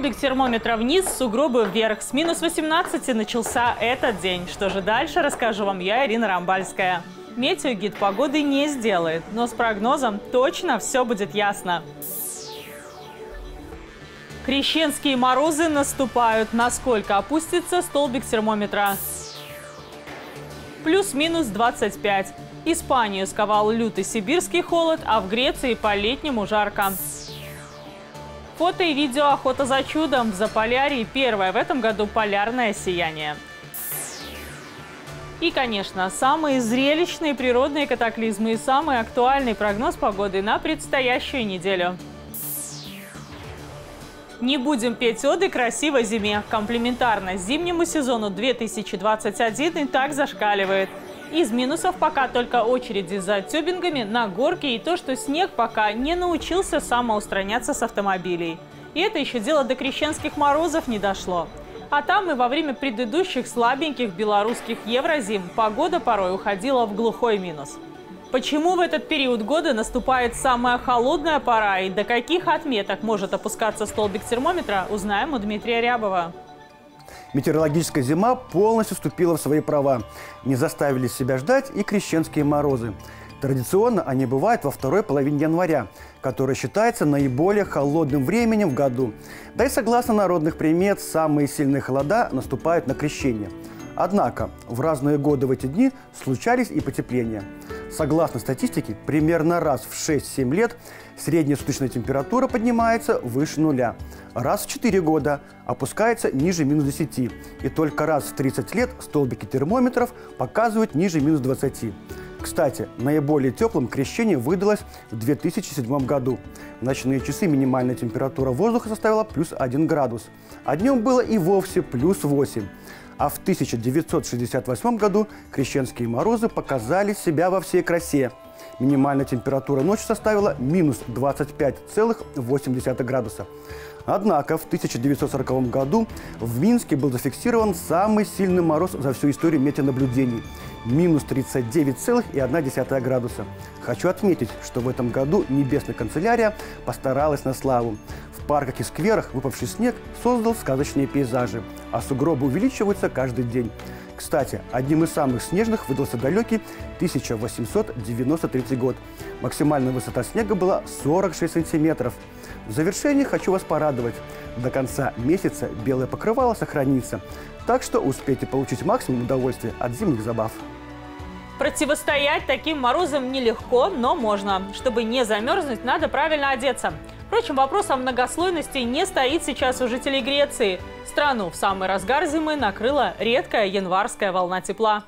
Столбик термометра вниз, сугробы вверх. С минус 18 начался этот день. Что же дальше, расскажу вам я, Ирина Рамбальская. Метеогид погоды не сделает, но с прогнозом точно все будет ясно. Крещенские морозы наступают. Насколько опустится столбик термометра? Плюс-минус 25. Испанию сковал лютый сибирский холод, а в Греции по-летнему жарко. Фото и видео «Охота за чудом». В Заполярье первое в этом году полярное сияние. И, конечно, самые зрелищные природные катаклизмы и самый актуальный прогноз погоды на предстоящую неделю. Не будем петь оды красивой зиме. Комплементарность зимнему сезону 2021 и так зашкаливает. Из минусов пока только очереди за тюбингами на горке и то, что снег пока не научился самоустраняться с автомобилей. И это еще дело до крещенских морозов не дошло. А там и во время предыдущих слабеньких белорусских еврозим погода порой уходила в глухой минус. Почему в этот период года наступает самая холодная пора и до каких отметок может опускаться столбик термометра, узнаем у Дмитрия Рябова. Метеорологическая зима полностью вступила в свои права. Не заставили себя ждать и крещенские морозы. Традиционно они бывают во второй половине января, которая считается наиболее холодным временем в году. Да и согласно народных примет, самые сильные холода наступают на крещение. Однако в разные годы в эти дни случались и потепления. Согласно статистике, примерно раз в 6-7 лет средняя суточная температура поднимается выше нуля. Раз в 4 года опускается ниже минус 10. И только раз в 30 лет столбики термометров показывают ниже минус 20. Кстати, наиболее теплым крещение выдалось в 2007 году. В ночные часы минимальная температура воздуха составила плюс 1 градус, а днем было и вовсе плюс 8. А в 1968 году крещенские морозы показали себя во всей красе. Минимальная температура ночью составила минус 25,8 градуса. Однако в 1940 году в Минске был зафиксирован самый сильный мороз за всю историю метеонаблюдений – минус 39,1 градуса. Хочу отметить, что в этом году Небесная канцелярия постаралась на славу. В парках и скверах выпавший снег создал сказочные пейзажи, а сугробы увеличиваются каждый день. Кстати, одним из самых снежных выдался далекий 1893 год. Максимальная высота снега была 46 сантиметров. В завершении хочу вас порадовать. До конца месяца белое покрывало сохранится. Так что успейте получить максимум удовольствия от зимних забав. Противостоять таким морозам нелегко, но можно. Чтобы не замерзнуть, надо правильно одеться. Впрочем, вопрос о многослойности не стоит сейчас у жителей Греции. Страну в самый разгар зимы накрыла редкая январская волна тепла.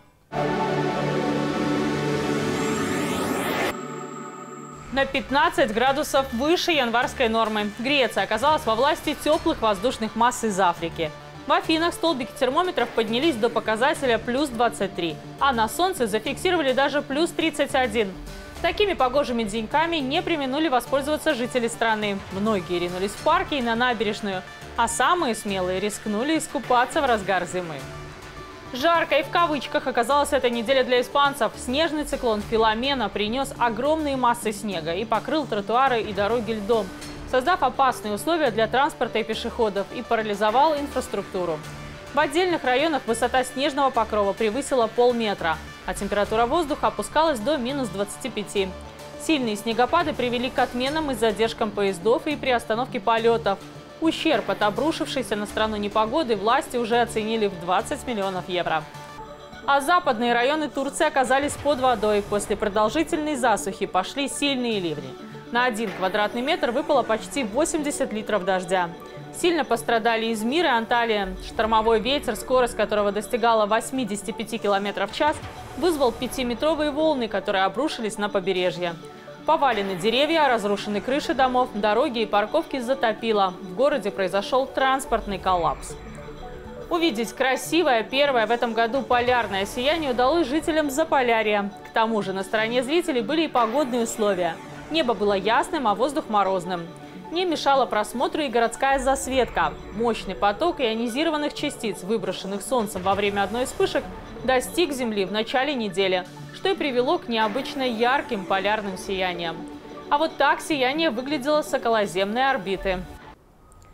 На 15 градусов выше январской нормы. Греция оказалась во власти теплых воздушных масс из Африки. В Афинах столбики термометров поднялись до показателя плюс 23, а на солнце зафиксировали даже плюс 31. Такими погожими деньками не преминули воспользоваться жители страны. Многие ринулись в парки и на набережную, а самые смелые рискнули искупаться в разгар зимы. Жаркой в кавычках оказалась эта неделя для испанцев. Снежный циклон Филомена принес огромные массы снега и покрыл тротуары и дороги льдом, создав опасные условия для транспорта и пешеходов, и парализовал инфраструктуру. В отдельных районах высота снежного покрова превысила полметра, а температура воздуха опускалась до минус 25. Сильные снегопады привели к отменам и задержкам поездов и приостановке полетов. Ущерб от обрушившейся на страну непогоды власти уже оценили в 20 миллионов евро. А западные районы Турции оказались под водой. После продолжительной засухи пошли сильные ливни. На 1 квадратный метр выпало почти 80 литров дождя. Сильно пострадали Измир и Анталия. Штормовой ветер, скорость которого достигала 85 км в час, вызвал 5-метровые волны, которые обрушились на побережье. Повалены деревья, разрушены крыши домов, дороги и парковки затопило. В городе произошел транспортный коллапс. Увидеть красивое первое в этом году полярное сияние удалось жителям Заполярья. К тому же на стороне зрителей были и погодные условия. Небо было ясным, а воздух морозным. Не мешала просмотру и городская засветка. Мощный поток ионизированных частиц, выброшенных Солнцем во время одной из вспышек, достиг Земли в начале недели, что и привело к необычно ярким полярным сияниям. А вот так сияние выглядело с околоземной орбиты.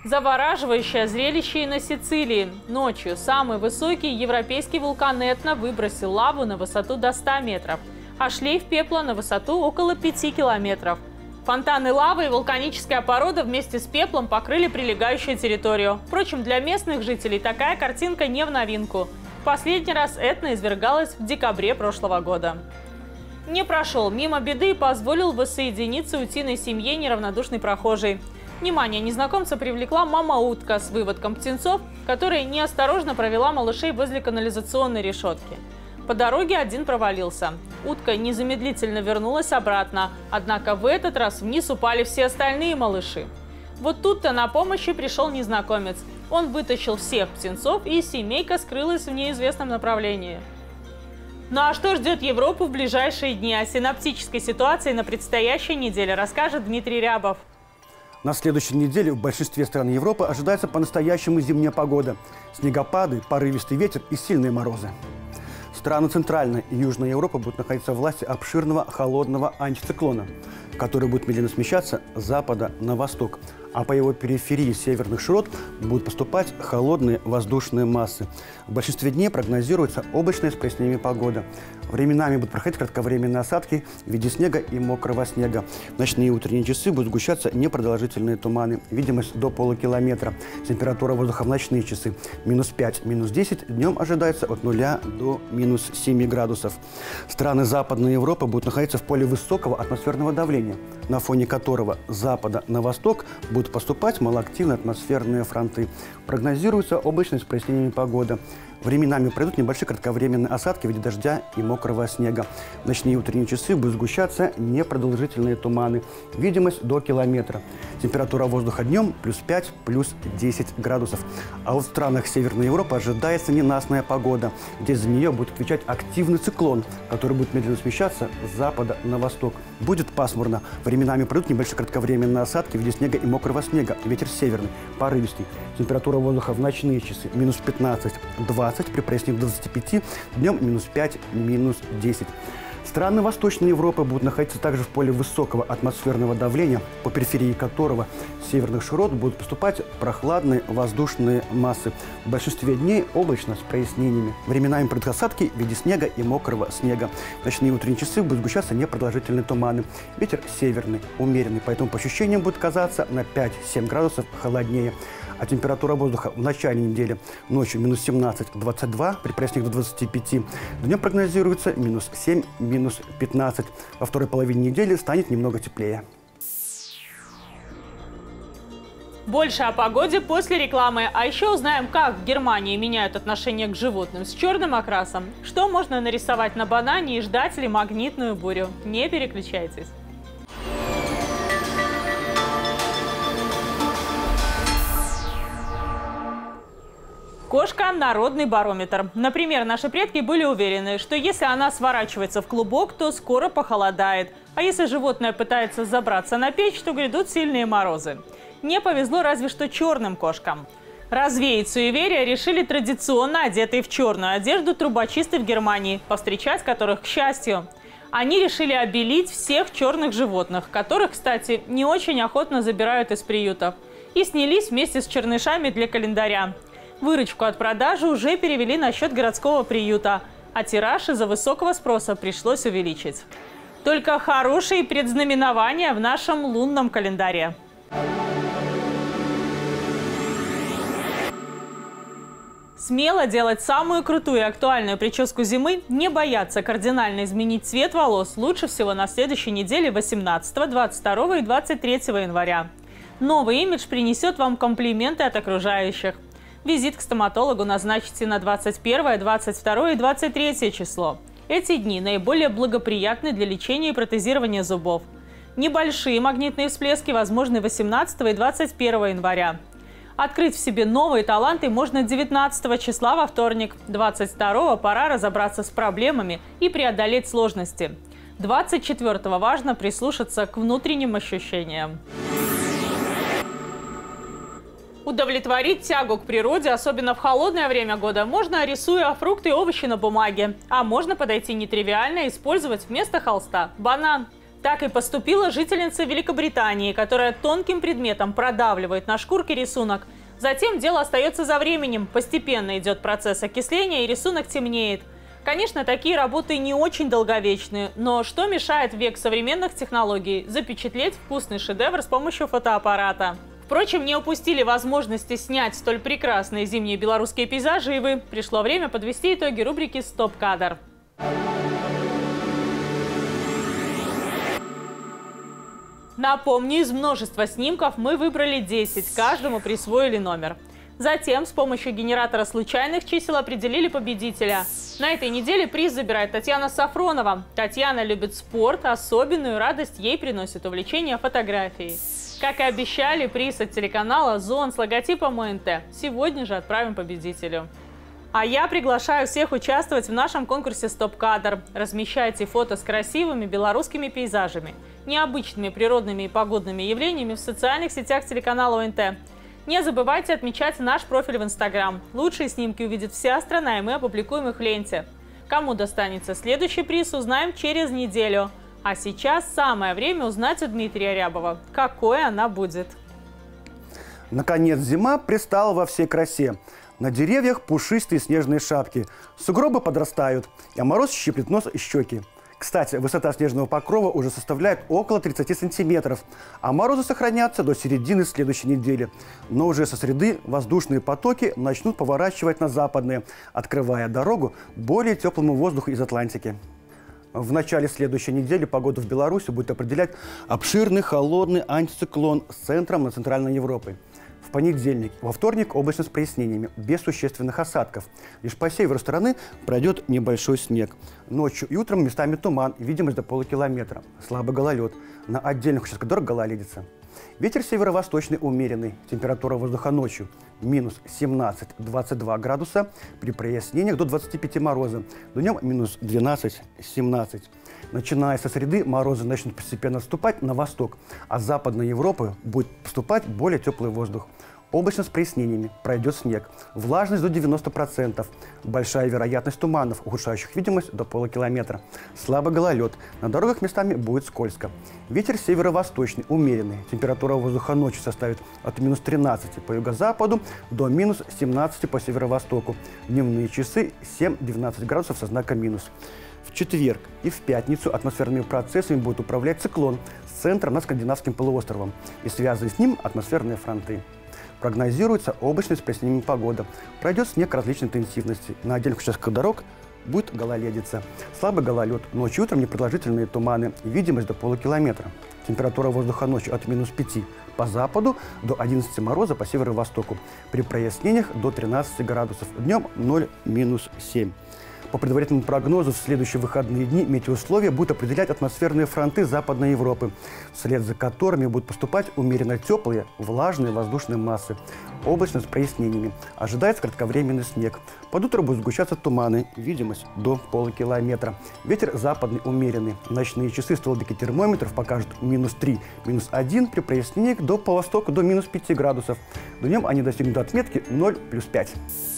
Завораживающее зрелище и на Сицилии. Ночью самый высокий европейский вулкан Этна выбросил лаву на высоту до 100 метров, а шлейф пепла на высоту около 5 километров. Фонтаны лавы и вулканическая порода вместе с пеплом покрыли прилегающую территорию. Впрочем, для местных жителей такая картинка не в новинку. Последний раз Этна извергалась в декабре прошлого года. Не прошел мимо беды и позволил воссоединиться утиной семье неравнодушный прохожий. Внимание незнакомца привлекла мама-утка с выводком птенцов, которая неосторожно провела малышей возле канализационной решетки. По дороге один провалился. Утка незамедлительно вернулась обратно, однако в этот раз вниз упали все остальные малыши. Вот тут-то на помощь и пришел незнакомец. Он вытащил всех птенцов, и семейка скрылась в неизвестном направлении. Ну а что ждет Европу в ближайшие дни? О синоптической ситуации на предстоящей неделе расскажет Дмитрий Рябов. На следующей неделе в большинстве стран Европы ожидается по-настоящему зимняя погода. Снегопады, порывистый ветер и сильные морозы. Страны Центральной и Южной Европы будут находиться в власти обширного холодного антициклона, который будет медленно смещаться с запада на восток, а по его периферии северных широт будут поступать холодные воздушные массы. В большинстве дней прогнозируется облачная с прояснениями погода. Временами будут проходить кратковременные осадки в виде снега и мокрого снега. В ночные и утренние часы будут сгущаться непродолжительные туманы. Видимость до полукилометра. Температура воздуха в ночные часы -5, -10. Днем ожидается от 0 до -7 градусов. Страны Западной Европы будут находиться в поле высокого атмосферного давления, на фоне которого с запада на восток будут поступать малоактивные атмосферные фронты. Прогнозируется облачность с прояснениями погода. Временами пройдут небольшие кратковременные осадки в виде дождя и мокрого снега. В ночные и утренние часы будут сгущаться непродолжительные туманы. Видимость до километра. Температура воздуха днем +5, +10 градусов. А вот в странах Северной Европы ожидается ненастная погода, где за нее будет отвечать активный циклон, который будет медленно смещаться с запада на восток. Будет пасмурно. Временами пройдут небольшие кратковременные осадки в виде снега и мокрого снега. Ветер северный, порывистый. Температура воздуха в ночные часы -15, -20, при прояснении 25, днем -5, -10. Страны Восточной Европы будут находиться также в поле высокого атмосферного давления, по периферии которого с северных широт будут поступать прохладные воздушные массы. В большинстве дней облачно с прояснениями. Временами пройдут осадки в виде снега и мокрого снега. В ночные и утренние часы будут сгущаться непродолжительные туманы. Ветер северный, умеренный, поэтому по ощущениям будет казаться на 5-7 градусов холоднее. А температура воздуха в начале недели ночью -17, -22, при прояснениях до 25. Днем прогнозируется -7, -15. Во второй половине недели станет немного теплее. Больше о погоде после рекламы. А еще узнаем, как в Германии меняют отношение к животным с черным окрасом, что можно нарисовать на банане и ждать ли магнитную бурю. Не переключайтесь. Кошка – народный барометр. Например, наши предки были уверены, что если она сворачивается в клубок, то скоро похолодает. А если животное пытается забраться на печь, то грядут сильные морозы. Не повезло разве что черным кошкам. Развеять суеверия решили традиционно одетые в черную одежду трубочисты в Германии, повстречать которых, к счастью. Они решили обелить всех черных животных, которых, кстати, не очень охотно забирают из приютов. И снялись вместе с чернышами для календаря. Выручку от продажи уже перевели на счет городского приюта, а тираж из-за высокого спроса пришлось увеличить. Только хорошие предзнаменования в нашем лунном календаре. Смело делать самую крутую и актуальную прическу зимы, не бояться кардинально изменить цвет волос лучше всего на следующей неделе 18, 22 и 23 января. Новый имидж принесет вам комплименты от окружающих. Визит к стоматологу назначите на 21, 22 и 23 число. Эти дни наиболее благоприятны для лечения и протезирования зубов. Небольшие магнитные всплески возможны 18 и 21 января. Открыть в себе новые таланты можно 19 числа во вторник. 22 пора разобраться с проблемами и преодолеть сложности. 24 важно прислушаться к внутренним ощущениям. Удовлетворить тягу к природе, особенно в холодное время года, можно, рисуя фрукты и овощи на бумаге. А можно подойти нетривиально и использовать вместо холста банан. Так и поступила жительница Великобритании, которая тонким предметом продавливает на шкурке рисунок. Затем дело остается за временем. Постепенно идет процесс окисления, и рисунок темнеет. Конечно, такие работы не очень долговечны, но что мешает в век современных технологий запечатлеть вкусный шедевр с помощью фотоаппарата? Впрочем, не упустили возможности снять столь прекрасные зимние белорусские пейзажи и вы. Пришло время подвести итоги рубрики «Стоп-кадр». Напомню, из множества снимков мы выбрали 10, каждому присвоили номер. Затем с помощью генератора случайных чисел определили победителя. На этой неделе приз забирает Татьяна Сафронова. Татьяна любит спорт, особенную радость ей приносит увлечение фотографией. Как и обещали, приз от телеканала «Зон» с логотипом ОНТ сегодня же отправим победителю. А я приглашаю всех участвовать в нашем конкурсе «Стоп-кадр». Размещайте фото с красивыми белорусскими пейзажами, необычными природными и погодными явлениями в социальных сетях телеканала ОНТ. Не забывайте отмечать наш профиль в Инстаграм. Лучшие снимки увидит вся страна, и мы опубликуем их в ленте. Кому достанется следующий приз, узнаем через неделю. А сейчас самое время узнать у Дмитрия Рябова, какой она будет. Наконец зима пристала во всей красе. На деревьях пушистые снежные шапки. Сугробы подрастают, а мороз щиплет нос и щеки. Кстати, высота снежного покрова уже составляет около 30 сантиметров, а морозы сохранятся до середины следующей недели. Но уже со среды воздушные потоки начнут поворачивать на западные, открывая дорогу более теплому воздуху из Атлантики. В начале следующей недели погоду в Беларуси будет определять обширный холодный антициклон с центром над Центральной Европой. В понедельник, во вторник облачно с прояснениями, без существенных осадков. Лишь по северу страны пройдет небольшой снег. Ночью и утром местами туман, видимость до полукилометра. Слабый гололед. На отдельных участках дорог гололедица. Ветер северо-восточный умеренный. Температура воздуха ночью минус 17-22 градуса. При прояснениях до 25 мороза. Днем минус 12-17. Начиная со среды морозы начнут постепенно отступать на восток, а с Западной Европы будет поступать более теплый воздух. Облачно с прояснениями, пройдет снег. Влажность до 90%. Большая вероятность туманов, ухудшающих видимость до полукилометра. Слабый гололед. На дорогах местами будет скользко. Ветер северо-восточный, умеренный. Температура воздуха ночью составит от минус 13 по юго-западу до минус 17 по северо-востоку. Дневные часы 7-12 градусов со знаком минус. В четверг и в пятницу атмосферными процессами будет управлять циклон с центром над Скандинавским полуостровом и связанные с ним атмосферные фронты. Прогнозируется облачная с прояснениями погода. Пройдет снег различной интенсивности. На отдельных участках дорог будет гололедица. Слабый гололед. Ночью и утром непродолжительные туманы. Видимость до полукилометра. Температура воздуха ночью от минус 5 по западу до 11 мороза по северо-востоку. При прояснениях до 13 градусов. Днем 0-7. По предварительному прогнозу, в следующие выходные дни метеоусловия будут определять атмосферные фронты Западной Европы, вслед за которыми будут поступать умеренно теплые, влажные воздушные массы. Облачно с прояснениями. Ожидается кратковременный снег. Под утро будут сгущаться туманы. Видимость до полукилометра. Ветер западный умеренный. Ночные часы столбики термометров покажут минус 3, минус 1 при прояснениях по востоку до минус 5 градусов. Днем они достигнут отметки 0 плюс 5.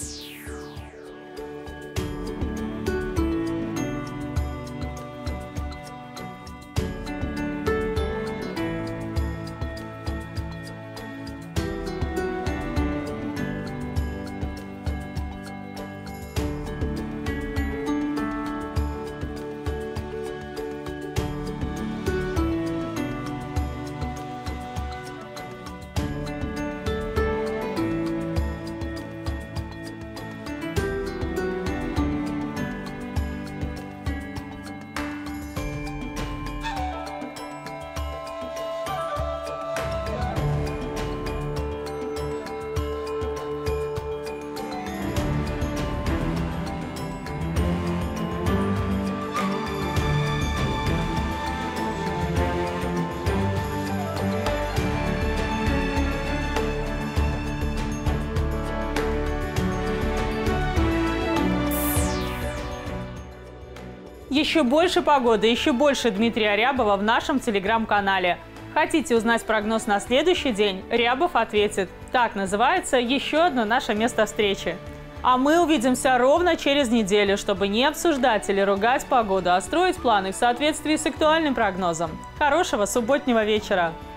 Еще больше погоды, еще больше Дмитрия Рябова в нашем телеграм-канале. Хотите узнать прогноз на следующий день? Рябов ответит. Так называется еще одно наше место встречи. А мы увидимся ровно через неделю, чтобы не обсуждать или ругать погоду, а строить планы в соответствии с актуальным прогнозом. Хорошего субботнего вечера!